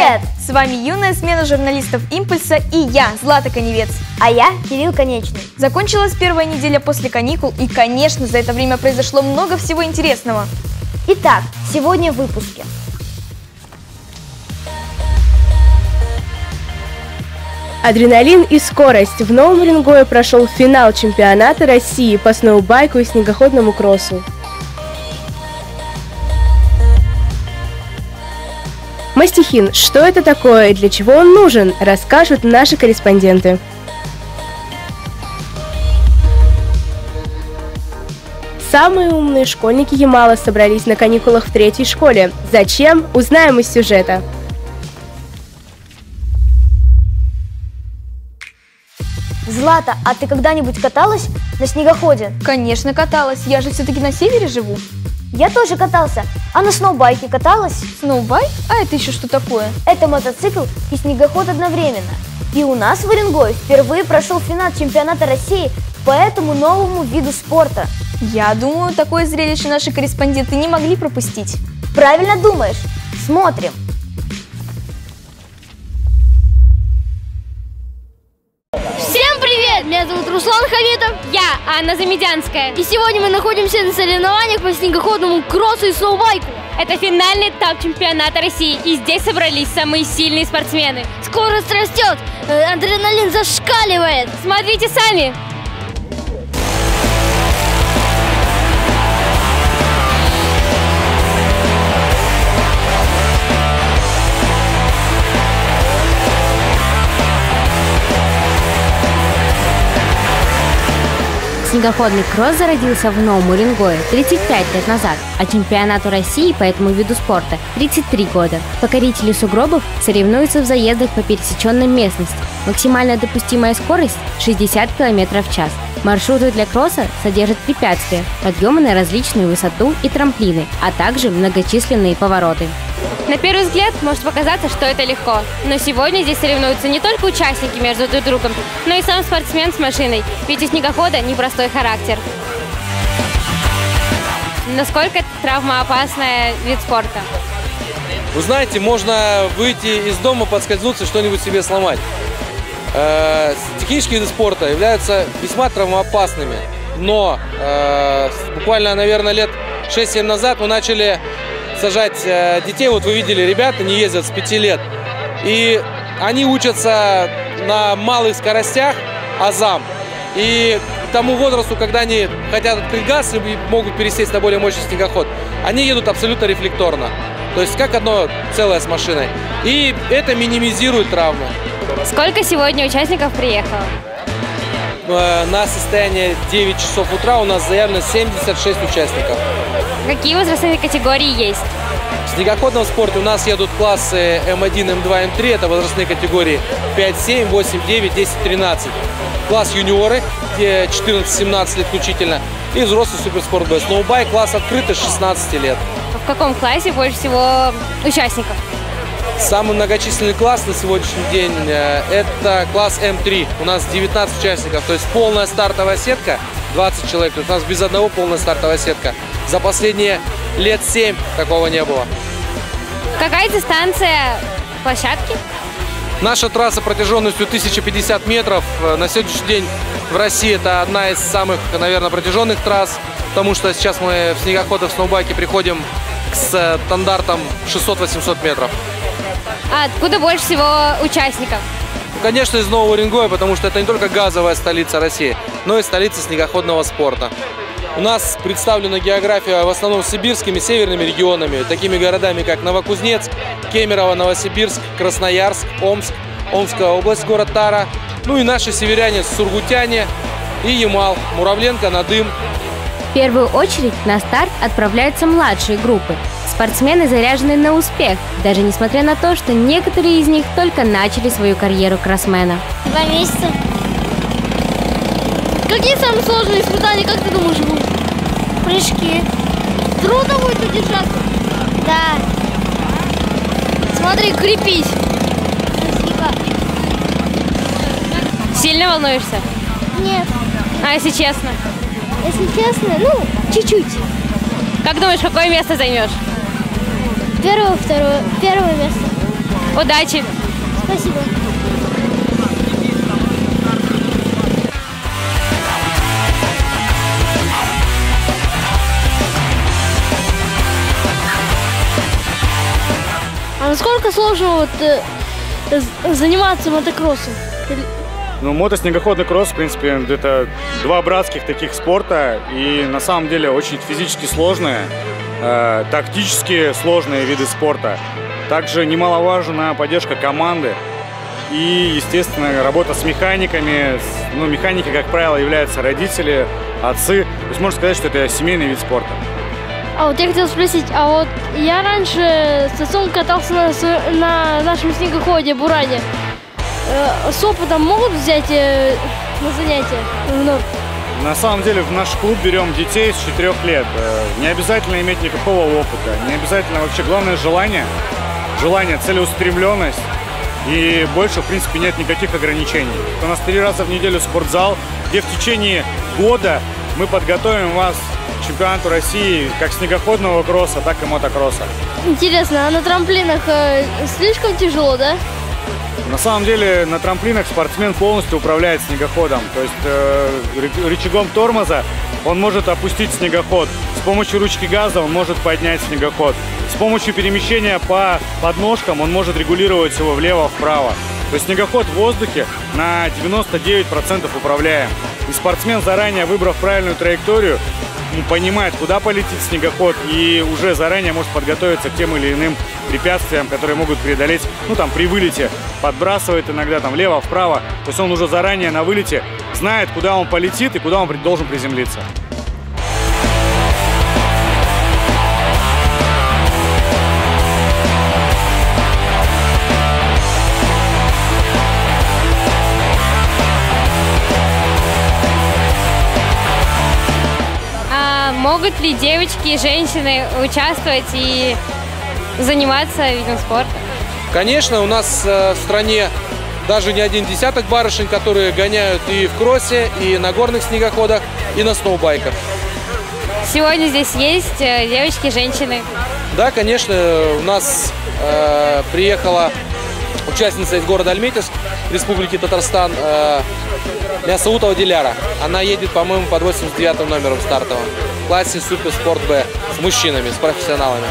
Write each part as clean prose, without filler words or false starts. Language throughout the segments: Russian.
Привет! С вами юная смена журналистов «Импульса» и я, Злата Коневец. А я Кирилл Конечный. Закончилась первая неделя после каникул, и, конечно, за это время произошло много всего интересного. Итак, сегодня в выпуске. Адреналин и скорость. В Новом Уренгое прошел финал чемпионата России по сноубайку и снегоходному кроссу. Мастихин. Что это такое и для чего он нужен, расскажут наши корреспонденты. Самые умные школьники Ямала собрались на каникулах в 3-й школе. Зачем? Узнаем из сюжета. Злата, а ты когда-нибудь каталась на снегоходе? Конечно, каталась. Я же все-таки на севере живу. Я тоже катался. А на сноубайке каталась? Сноубайк? А это еще что такое? Это мотоцикл и снегоход одновременно. И у нас в Уренгое впервые прошел финал чемпионата России по этому новому виду спорта. Я думаю, такое зрелище наши корреспонденты не могли пропустить. Правильно думаешь. Смотрим. Всем привет! Меня зовут Руслан Хамитов. Я Анна Замедянская. И сегодня мы находимся на соревнованиях по снегоходному кроссу и сноубайку. Это финальный этап чемпионата России, и здесь собрались самые сильные спортсмены. Скорость растет, адреналин зашкаливает. Смотрите сами! Снегоходный кросс зародился в Новом Уренгое 35 лет назад, а чемпионату России по этому виду спорта 33 года. Покорители сугробов соревнуются в заездах по пересеченной местности. Максимальная допустимая скорость – 60 км в час. Маршруты для кросса содержат препятствия, подъемы на различную высоту и трамплины, а также многочисленные повороты. На первый взгляд может показаться, что это легко. Но сегодня здесь соревнуются не только участники между друг другом, но и сам спортсмен с машиной. Ведь у снегохода непростой характер. Насколько травмоопасный вид спорта? Вы знаете, можно выйти из дома, подскользнуться, что-нибудь себе сломать. Технические виды спорта являются весьма травмоопасными. Но буквально, наверное, лет 6-7 назад мы начали сажать детей. Вот вы видели, ребята не ездят с 5 лет. И они учатся на малых скоростях азам. И к тому возрасту, когда они хотят открыть газ и могут пересесть на более мощный снегоход, они едут абсолютно рефлекторно. То есть как одно целое с машиной. И это минимизирует травмы. Сколько сегодня участников приехало? На состояние 9 часов утра у нас заявлено 76 участников. Какие возрастные категории есть? В снегоходном спорте у нас едут классы М1, М2, М3. Это возрастные категории 5, 7, 8, 9, 10, 13. Класс юниоры, где 14-17 лет включительно. И взрослый суперспорт Б. Сноубайк, класс открытый, 16 лет. В каком классе больше всего участников? Самый многочисленный класс на сегодняшний день – это класс М3. У нас 19 участников, то есть полная стартовая сетка, 20 человек. То есть у нас без одного полная стартовая сетка. За последние лет 7 такого не было. Какая дистанция площадки? Наша трасса протяженностью 1050 метров. На сегодняшний день в России это одна из самых, наверное, протяженных трасс, потому что сейчас мы в снегоходах, в сноубайке приходим к стандартам 600-800 метров. А откуда больше всего участников? Конечно, из Нового Уренгоя, потому что это не только газовая столица России, но и столица снегоходного спорта. У нас представлена география в основном сибирскими, северными регионами, такими городами, как Новокузнецк, Кемерово, Новосибирск, Красноярск, Омск, Омская область, город Тара, ну и наши северяне сургутяне и Ямал, Муравленко, Надым. В первую очередь на старт отправляются младшие группы. Спортсмены заряжены на успех, даже несмотря на то, что некоторые из них только начали свою карьеру кроссмена. 2 месяца. Какие самые сложные испытания, как ты думаешь, будут? Прыжки. Трудно будет удержаться? Да. Смотри, крепись. Спасибо. Сильно волнуешься? Нет. А если честно? Если честно, ну, чуть-чуть. Как думаешь, какое место займешь? Первое место. Удачи! Спасибо. А насколько сложно заниматься мотокроссом? Ну, мотоснегоходный кросс, в принципе, это два братских таких спорта. И на самом деле очень физически сложные, тактически сложные виды спорта. Также немаловажна поддержка команды и, естественно, работа с механиками. Ну, механики, как правило, являются родители, отцы. То есть можно сказать, что это семейный вид спорта. А вот я хотела спросить, а вот я раньше с отцом катался на нашем снегоходе Буране. С опытом могут взять на занятия вновь? На самом деле в наш клуб берем детей с 4 лет. Не обязательно иметь никакого опыта, не обязательно вообще. Главное желание, целеустремленность. И больше, в принципе, нет никаких ограничений. У нас 3 раза в неделю спортзал, где в течение года мы подготовим вас к чемпионату России как снегоходного кросса, так и мотокросса. Интересно, а на трамплинах слишком тяжело, да? На самом деле на трамплинах спортсмен полностью управляет снегоходом. То есть рычагом тормоза он может опустить снегоход. С помощью ручки газа он может поднять снегоход. С помощью перемещения по подножкам он может регулировать его влево-вправо. То есть снегоход в воздухе на 99% управляем. И спортсмен, заранее выбрав правильную траекторию, понимает, куда полетит снегоход, и уже заранее может подготовиться к тем или иным препятствиям, которые могут преодолеть, ну там при вылете, подбрасывает иногда там влево-вправо. То есть он уже заранее на вылете знает, куда он полетит и куда он должен приземлиться. Могут ли девочки и женщины участвовать и заниматься видом спорта? Конечно, у нас в стране даже не один десяток барышень, которые гоняют и в кроссе, и на горных снегоходах, и на сноубайках. Сегодня здесь есть девочки и женщины? Да, конечно, у нас приехала участница из города Альметьевск, Республики Татарстан, Мясаутова Диляра. Она едет, по-моему, под 89 номером стартовым. В классе Супер Спорт Б с мужчинами, с профессионалами.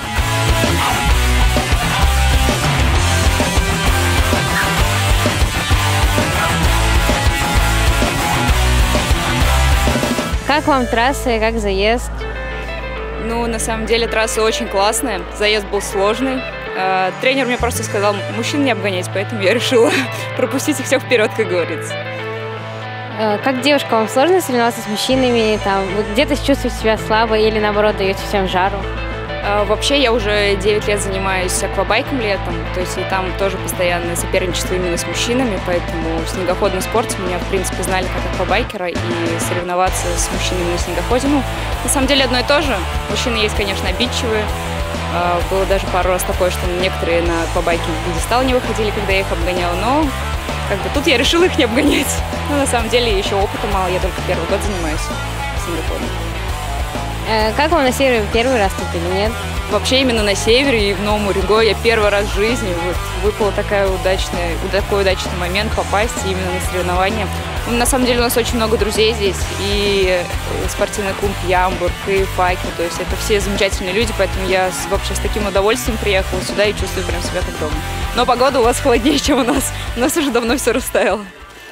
Как вам трасса и как заезд? Ну, на самом деле трасса очень классная, заезд был сложный. Тренер мне просто сказал, мужчин не обгонять, поэтому я решила пропустить их всех вперед, как говорится. Как девушка, вам сложно соревноваться с мужчинами? Вы где-то чувствуете себя слабо или наоборот даете всем жару? Вообще я уже 9 лет занимаюсь аквабайком летом, то есть и там тоже постоянное соперничество именно с мужчинами, поэтому в снегоходном спорте меня в принципе знали как аквабайкера, и соревноваться с мужчинами на снегоходе, ну, на самом деле одно и то же. Мужчины есть, конечно, обидчивые. Было даже пару раз такое, что некоторые на аквабайке в пьедестал не выходили, когда я их обгоняла, но как бы тут я решила их не обгонять. Но на самом деле еще опыта мало, я только первый год занимаюсь снегоходом. Как вам на севере, первый раз тут или нет? Вообще именно на севере и в Новом Уренгое я первый раз в жизни выпал такой удачный момент попасть именно на соревнования. На самом деле у нас очень много друзей здесь, и спортивный клуб «Ямбург», и «Факел», то есть это все замечательные люди, поэтому я вообще с таким удовольствием приехала сюда и чувствую прям себя как дома. Но погода у вас холоднее, чем у нас уже давно все растаяло.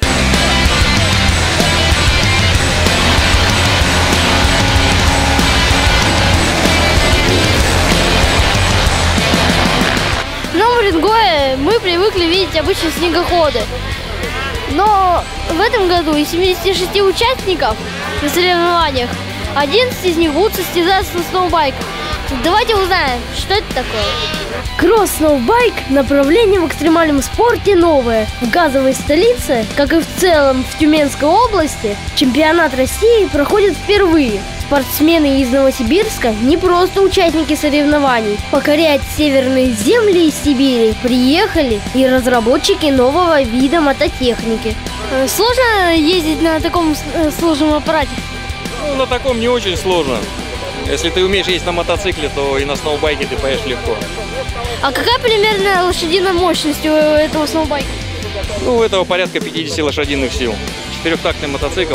В Новом Уренгое мы привыкли видеть обычные снегоходы. Но в этом году из 76 участников на соревнованиях 11 из них будут состязаться на сноубайках. Давайте узнаем, что это такое. Кросс-сноубайк – направление в экстремальном спорте новое. В газовой столице, как и в целом в Тюменской области, чемпионат России проходит впервые. Спортсмены из Новосибирска не просто участники соревнований. Покорять северные земли из Сибири приехали и разработчики нового вида мототехники. Сложно ездить на таком сложном аппарате? Ну, на таком не очень сложно. Если ты умеешь ездить на мотоцикле, то и на сноубайке ты поедешь легко. А какая примерно лошадиная мощность у этого сноубайка? Ну, у этого порядка 50 лошадиных сил. Четырехтактный мотоцикл.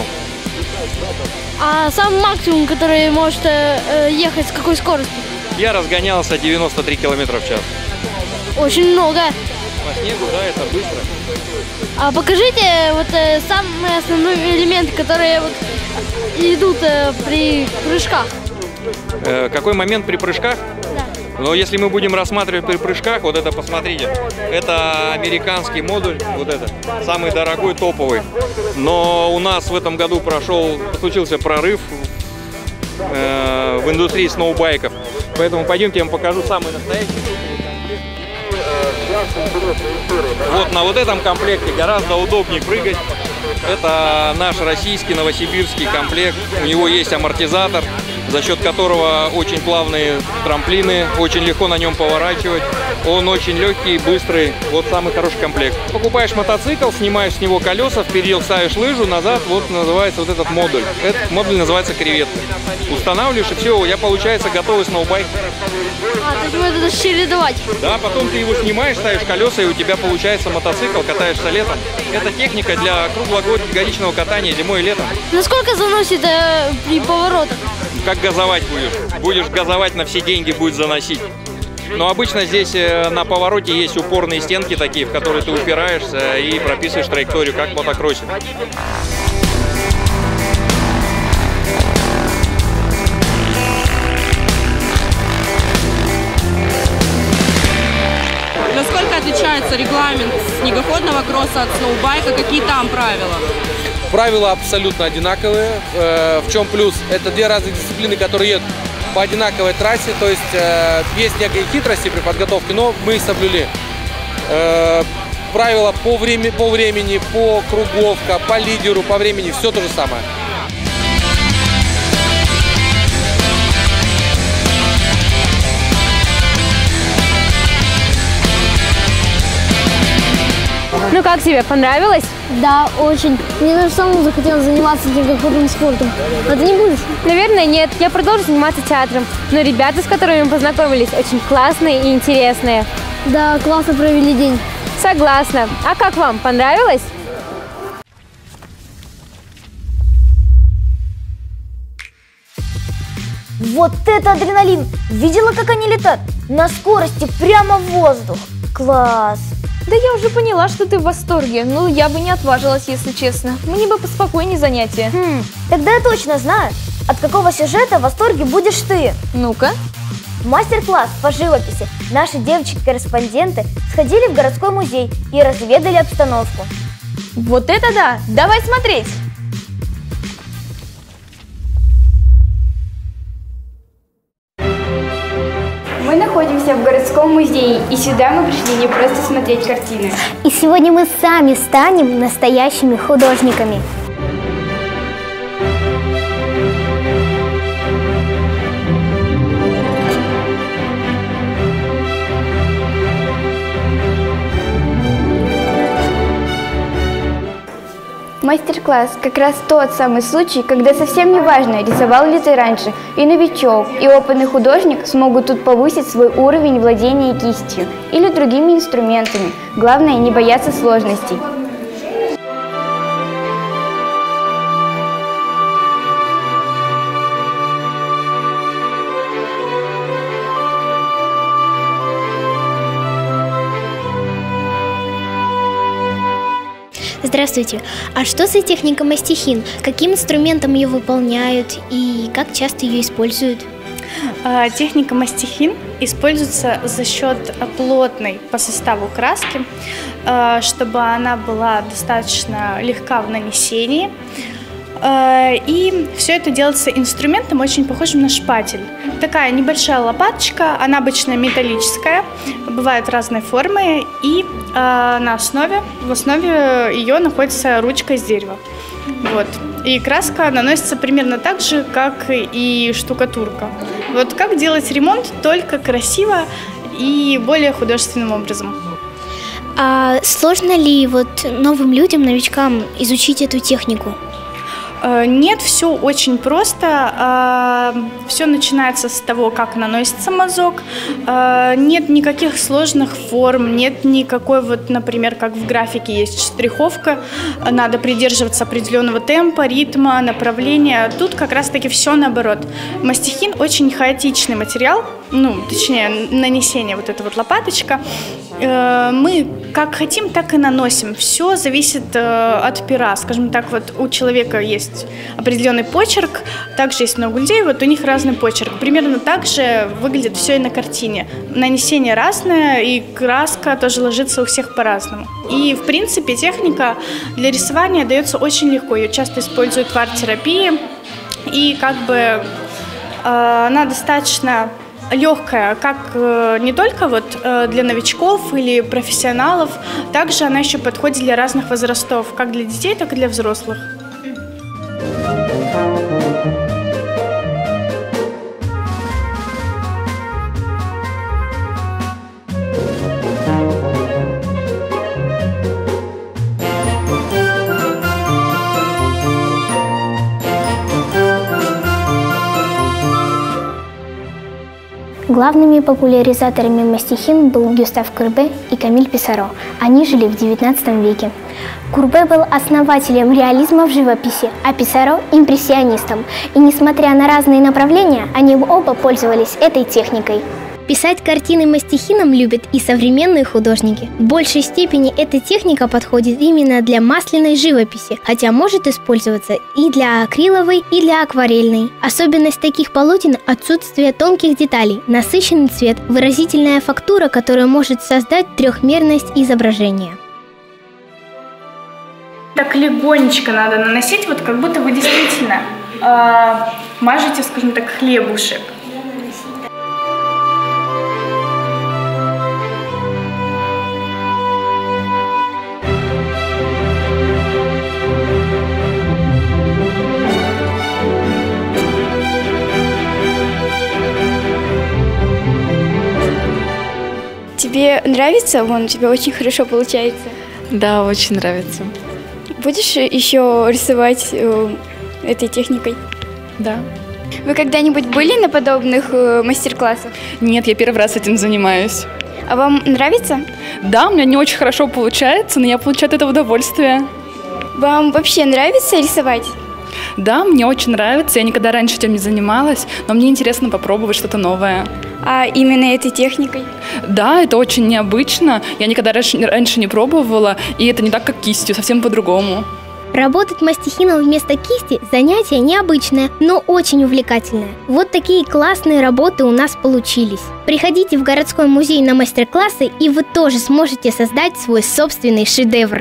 А сам максимум, который может ехать с какой скоростью? Я разгонялся 93 км в час. Очень много. По снегу, да, это быстро. А покажите вот самые основные элементы, которые вот идут при прыжках. Какой момент при прыжках? Да. Но если мы будем рассматривать при прыжках, вот это посмотрите, это американский модуль, вот это, самый дорогой, топовый. Но у нас в этом году случился прорыв в индустрии сноубайков. Поэтому пойдемте, я вам покажу самый настоящий. Вот на вот этом комплекте гораздо удобнее прыгать. Это наш российский новосибирский комплект. У него есть амортизатор, за счет которого очень плавные трамплины, очень легко на нем поворачивать. Он очень легкий, быстрый. Вот самый хороший комплект. Покупаешь мотоцикл, снимаешь с него колеса, вперед ставишь лыжу, назад, вот называется вот этот модуль. Этот модуль называется креветка. Устанавливаешь, и все, у тебя получается готовый сноубайк. А, то есть можно даже чередовать. Да, потом ты его снимаешь, ставишь колеса, и у тебя получается мотоцикл, катаешься летом. Это техника для круглогодичного катания зимой и летом. Насколько заносит при поворотах? Как газовать будешь? Будешь газовать на все деньги, будет заносить. Но обычно здесь на повороте есть упорные стенки такие, в которые ты упираешься и прописываешь траекторию, как в мотокроссе. Насколько отличается регламент снегоходного кросса от сноубайка? Какие там правила? Правила абсолютно одинаковые. В чем плюс? Это две разные дисциплины, которые едут по одинаковой трассе. То есть есть некие хитрости при подготовке, но мы их соблюли. Правила по времени, по круговка, по лидеру, по времени, все то же самое. Ну как тебе, понравилось? Да, очень. Мне даже самому захотелось заниматься снегоходным спортом. А ты не будешь? Наверное, нет. Я продолжу заниматься театром. Но ребята, с которыми мы познакомились, очень классные и интересные. Да, классно провели день. Согласна. А как вам, понравилось? Вот это адреналин! Видела, как они летают? На скорости прямо в воздух. Класс! Да я уже поняла, что ты в восторге. Ну, я бы не отважилась, если честно. Мне бы поспокойнее занятия. Тогда я точно знаю, от какого сюжета в восторге будешь ты. Ну-ка. Мастер-класс по живописи. Наши девочки-корреспонденты сходили в городской музей и разведали обстановку. Вот это да! Давай смотреть! Мы находимся в городском музее, и сюда мы пришли не просто смотреть картины. И сегодня мы сами станем настоящими художниками. Мастер-класс – как раз тот самый случай, когда совсем не важно, рисовал ли ты раньше, и новичок, и опытный художник смогут тут повысить свой уровень владения кистью или другими инструментами. Главное – не бояться сложностей. Здравствуйте. А что за техника мастихин? Каким инструментом ее выполняют и как часто ее используют? Техника мастихин используется за счет плотной по составу краски, чтобы она была достаточно легка в нанесении. И все это делается инструментом, очень похожим на шпатель. Такая небольшая лопаточка, она обычно металлическая, бывают разной формы, и в основе ее находится ручка из дерева. Вот. И краска наносится примерно так же, как и штукатурка. Вот как делать ремонт, только красиво и более художественным образом. А сложно ли новым людям, новичкам изучить эту технику? Нет, все очень просто. Все начинается с того, как наносится мазок. Нет никаких сложных форм, нет никакой, вот, например, как в графике есть штриховка. Надо придерживаться определенного темпа, ритма, направления. Тут как раз-таки все наоборот. Мастихин очень хаотичный материал, точнее, нанесение, вот эта вот лопаточка. Мы как хотим, так и наносим. Все зависит от пера. Скажем так, вот у человека есть определенный почерк, также есть много людей, вот у них разный почерк. Примерно так же выглядит все и на картине. Нанесение разное, и краска тоже ложится у всех по-разному. И, в принципе, техника для рисования дается очень легко. Ее часто используют в арт-терапии, и как бы она достаточно легкая, как не только вот для новичков или профессионалов, также она еще подходит для разных возрастов, как для детей, так и для взрослых. Главными популяризаторами мастихин был Гюстав Курбе и Камиль Писаро. Они жили в XIX веке. Курбе был основателем реализма в живописи, а Писаро – импрессионистом. И несмотря на разные направления, они оба пользовались этой техникой. Писать картины мастихином любят и современные художники. В большей степени эта техника подходит именно для масляной живописи, хотя может использоваться и для акриловой, и для акварельной. Особенность таких полотен – отсутствие тонких деталей, насыщенный цвет, выразительная фактура, которая может создать трехмерность изображения. Так легонечко надо наносить, вот как будто вы действительно мажете, скажем так, хлебушек. Тебе нравится? Вон, у тебя очень хорошо получается. Да, очень нравится. Будешь еще рисовать этой техникой? Да. Вы когда-нибудь были на подобных мастер-классах? Нет, я первый раз этим занимаюсь. А вам нравится? Да, у меня не очень хорошо получается, но я получаю от этого удовольствие. Вам вообще нравится рисовать? Да, мне очень нравится. Я никогда раньше этим не занималась, но мне интересно попробовать что-то новое. А именно этой техникой? Да, это очень необычно. Я никогда раньше не пробовала, и это не так, как кистью, совсем по-другому. Работать мастихином вместо кисти – занятие необычное, но очень увлекательное. Вот такие классные работы у нас получились. Приходите в городской музей на мастер-классы, и вы тоже сможете создать свой собственный шедевр.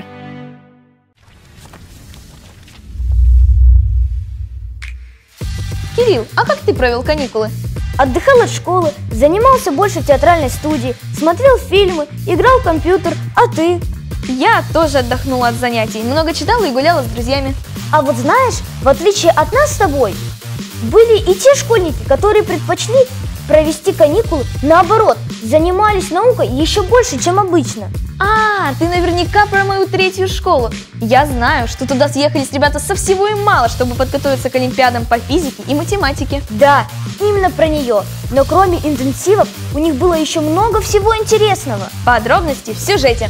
Кирилл, а как ты провел каникулы? Отдыхал от школы, занимался больше в театральной студии, смотрел фильмы, играл в компьютер. А ты? Я тоже отдохнула от занятий, много читала и гуляла с друзьями. А вот знаешь, в отличие от нас с тобой, были и те школьники, которые предпочли провести каникулы наоборот, занимались наукой еще больше, чем обычно. А, ты наверняка про мою третью школу. Я знаю, что туда съехались ребята со всего и мало, чтобы подготовиться к олимпиадам по физике и математике. Да, именно про нее. Но кроме интенсивов, у них было еще много всего интересного. Подробности в сюжете.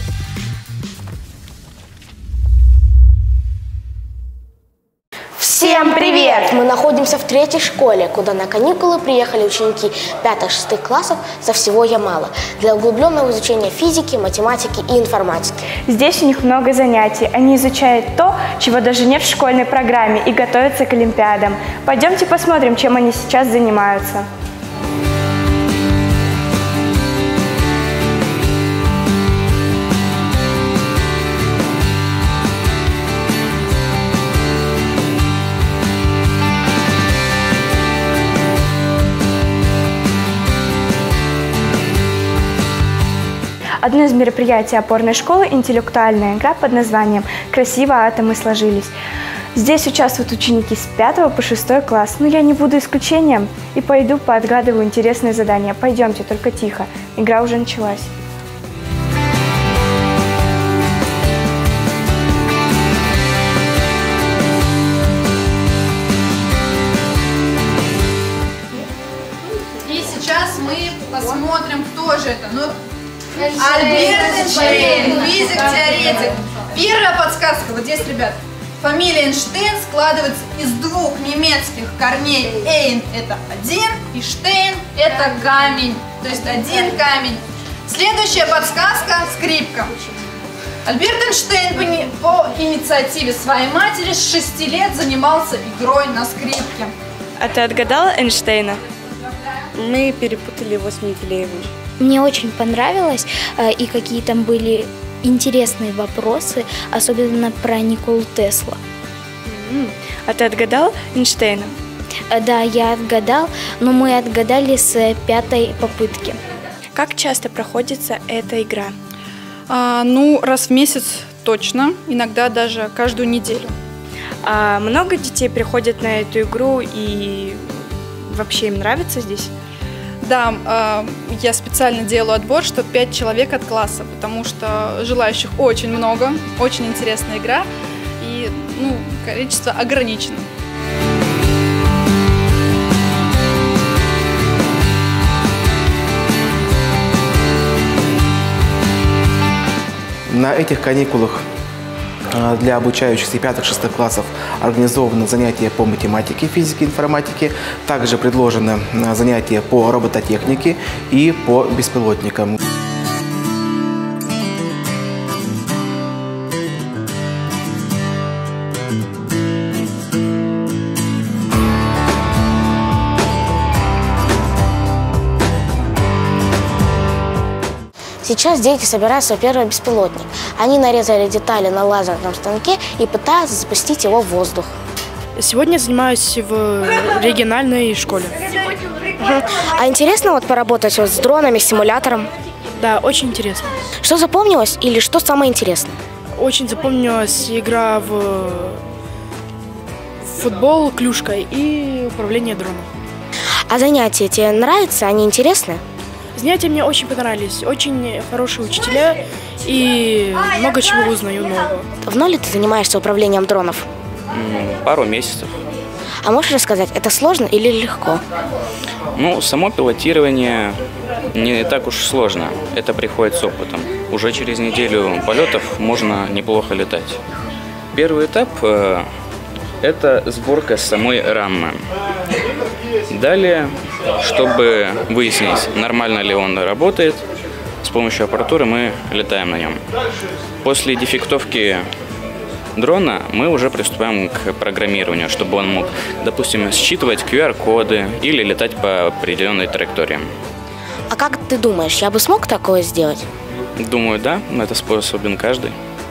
Всем привет! Мы находимся в третьей школе, куда на каникулы приехали ученики 5-6 классов со всего Ямала для углубленного изучения физики, математики и информатики. Здесь у них много занятий. Они изучают то, чего даже нет в школьной программе, и готовятся к олимпиадам. Пойдемте посмотрим, чем они сейчас занимаются. Одно из мероприятий опорной школы – интеллектуальная игра под названием «Красиво атомы сложились». Здесь участвуют ученики с 5 по 6 класс, но я не буду исключением и пойду поотгадываю интересные задания. Пойдемте, только тихо, игра уже началась. Альберт Эйнштейн, физик-теоретик. Первая подсказка вот здесь, ребят. Фамилия Эйнштейн складывается из двух немецких корней. Эйн – это один, и Штейн – это камень. То есть один камень. Следующая подсказка – скрипка. Альберт Эйнштейн по инициативе своей матери с 6 лет занимался игрой на скрипке. А ты отгадала Эйнштейна? Мы перепутали его с Менделеевым. Мне очень понравилось, и какие там были интересные вопросы, особенно про Николу Теслу. А ты отгадал Эйнштейна? Да, я отгадал, но мы отгадали с 5-й попытки. Как часто проходится эта игра? Ну, раз в месяц точно, иногда даже каждую неделю. А много детей приходят на эту игру и вообще им нравится здесь? Да, я специально делаю отбор, что 5 человек от класса, потому что желающих очень много, очень интересная игра и количество ограничено. На этих каникулах для обучающихся 5-6 классов организованы занятия по математике, физике, информатике. Также предложены занятия по робототехнике и по беспилотникам. Сейчас дети собирают свой первый беспилотник. Они нарезали детали на лазерном станке и пытаются запустить его в воздух. Сегодня занимаюсь в региональной школе. А интересно вот поработать с дронами, с симулятором? Да, очень интересно. Что запомнилось или что самое интересное? Очень запомнилась игра в футбол клюшкой и управление дроном. А занятия тебе нравятся? Они интересны? Занятия мне очень понравились. Очень хорошие учителя и много чего узнаю нового. Давно ли ты занимаешься управлением дронов? Пару месяцев. А можешь рассказать, это сложно или легко? Ну, само пилотирование не так уж сложно. Это приходит с опытом. Уже через неделю полетов можно неплохо летать. Первый этап – это сборка самой рамы. Далее, чтобы выяснить, нормально ли он работает, с помощью аппаратуры мы летаем на нем. После дефектовки дрона мы уже приступаем к программированию, чтобы он мог, допустим, считывать QR-коды или летать по определенной траектории. А как ты думаешь, я бы смог такое сделать? Думаю, да, это способен каждый.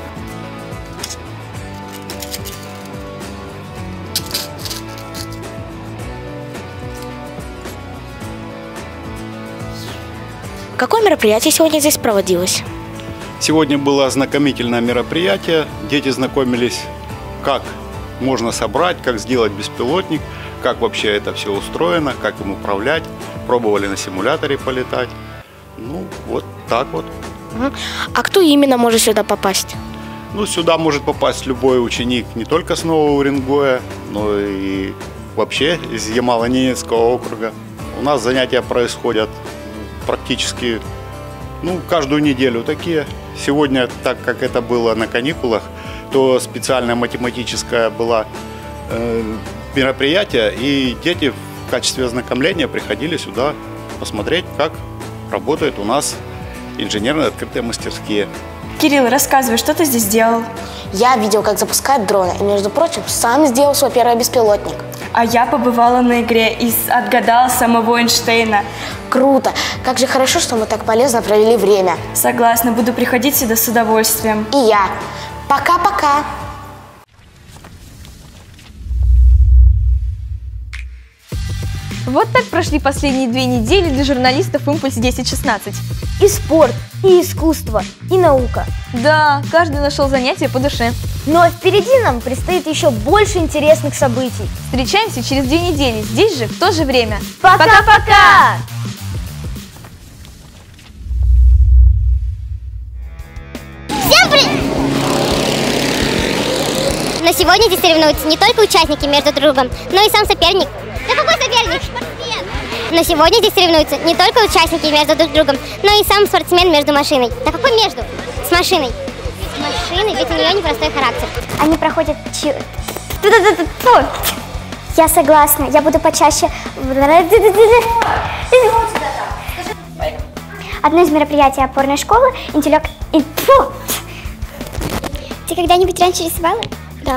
Какое мероприятие сегодня здесь проводилось? Сегодня было ознакомительное мероприятие. Дети знакомились, как можно собрать, как сделать беспилотник, как вообще это все устроено, как им управлять. Пробовали на симуляторе полетать. Ну, вот так вот. А кто именно может сюда попасть? Ну, сюда может попасть любой ученик не только с Нового Уренгоя, но и вообще из Ямало-Ненецкого округа. У нас занятия происходят практически каждую неделю такие. Сегодня, так как это было на каникулах, то специальное математическое было мероприятие, и дети в качестве ознакомления приходили сюда посмотреть, как работают у нас инженерные открытые мастерские. Кирилл, рассказывай, что ты здесь делал? Я видел, как запускают дроны, и, между прочим, сам сделал свой первый беспилотник. А я побывала на игре и отгадала самого Эйнштейна. Круто! Как же хорошо, что мы так полезно провели время. Согласна, буду приходить сюда с удовольствием. И я. Пока-пока! Вот так прошли последние 2 недели для журналистов «Импульс 1016». И спорт, и искусство, и наука. Да, каждый нашел занятие по душе. Но впереди нам предстоит еще больше интересных событий. Встречаемся через 2 недели, здесь же, в то же время. Пока-пока! Всем привет! Но сегодня здесь соревнуются не только участники между другом, но и сам соперник. Да какой соперник? Но сегодня здесь соревнуются не только участники между друг другом, но и сам спортсмен между машиной. Да какой между? С машиной. С машиной, ведь у нее непростой характер. Они проходят... Я согласна, я буду почаще... Одно из мероприятий опорной школы – интеллект... Ты когда-нибудь раньше рисовала? Да.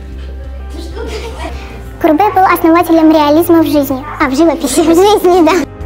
Курбе был основателем реализма в жизни. В живописи. В жизни, да.